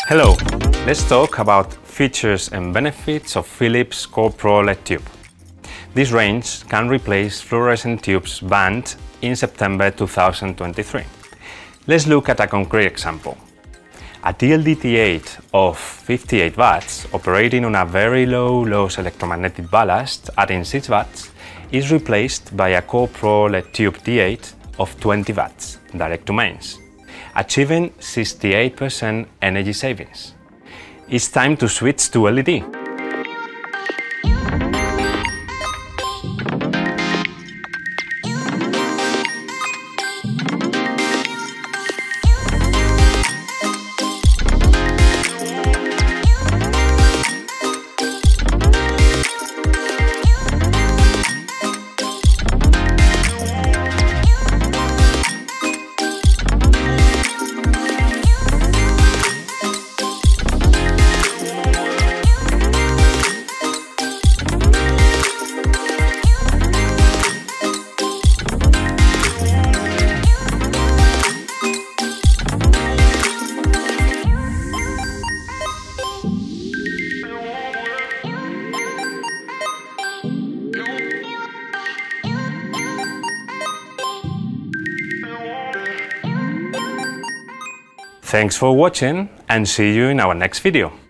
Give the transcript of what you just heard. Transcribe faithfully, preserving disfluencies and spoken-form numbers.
Hello, let's talk about features and benefits of Philips CorePro LEDtube. This range can replace fluorescent tubes banned in September two thousand twenty-three. Let's look at a concrete example. A T L D T eight of fifty-eight watts operating on a very low loss electromagnetic ballast adding six watts is replaced by a CorePro LEDtube T eight of twenty watts direct to mains, achieving sixty-eight percent energy savings. It's time to switch to L E D. Thanks for watching and see you in our next video.